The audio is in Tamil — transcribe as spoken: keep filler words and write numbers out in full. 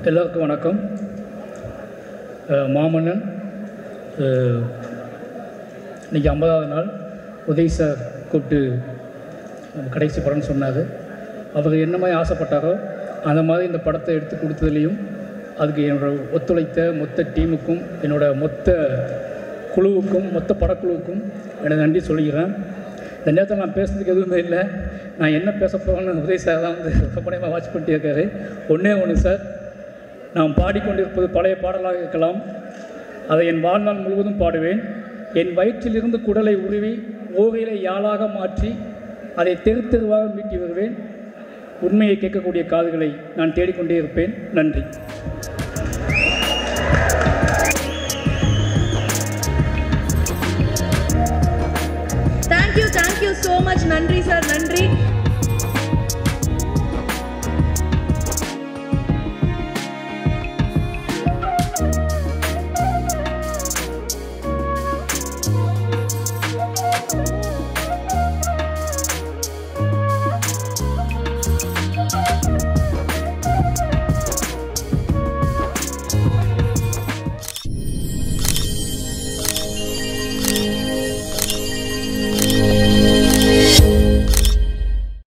எல்லாருக்கும் வணக்கம். மாமன்னன் இன்றைக்கி ஐம்பதாவது நாள் உதய் சார் கூப்பிட்டு கடைசி படம்னு சொன்னார். அவர் என்ன மாதிரி ஆசைப்பட்டாரோ அந்த மாதிரி இந்த படத்தை எடுத்து கொடுத்ததுலேயும் அதுக்கு என்னோடய ஒத்துழைத்த மொத்த டீமுக்கும் என்னோடய மொத்த குழுவுக்கும் மொத்த படக்குழுவுக்கும் எனக்கு நன்றி சொல்லிக்கிறேன். இந்த நேரத்தில் நான் பேசுறதுக்கு எதுவுமே இல்லை. நான் என்ன பேச போகிறேன்னு உதய் சார் தான் வந்து கம்பெனியாக வாட்ச் பண்ணிட்டு இருக்காரு. ஒன்றே ஒன்று சார், நான் பாடிக்கொண்டிருப்பது பழைய பாடலாக இருக்கலாம். அதை என் வாழ்நாள் முழுவதும் பாடுவேன். என் வயிற்றிலிருந்து குடலை உருவி ஓகையிலை யாழாக மாற்றி அதை தெரு தெருவாக மீட்டி வருவேன். உண்மையை கேட்கக்கூடிய காதுகளை நான் தேடிக்கொண்டே இருப்பேன். நன்றி. Thank you thank you so much. நன்றி சார், நன்றி.